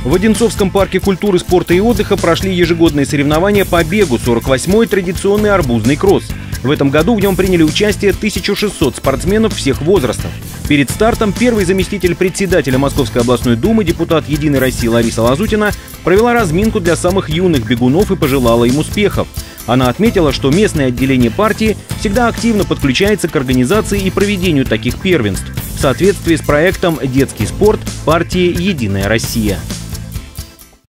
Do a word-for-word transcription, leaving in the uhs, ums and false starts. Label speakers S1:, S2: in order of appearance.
S1: В Одинцовском парке культуры, спорта и отдыха прошли ежегодные соревнования по бегу, сорок восьмой традиционный арбузный кросс. В этом году в нем приняли участие тысяча шестьсот спортсменов всех возрастов. Перед стартом первый заместитель председателя Московской областной думы, депутат «Единой России» Лариса Лазутина провела разминку для самых юных бегунов и пожелала им успехов. Она отметила, что местное отделение партии всегда активно подключается к организации и проведению таких первенств в соответствии с проектом «Детский спорт» партии «Единая Россия».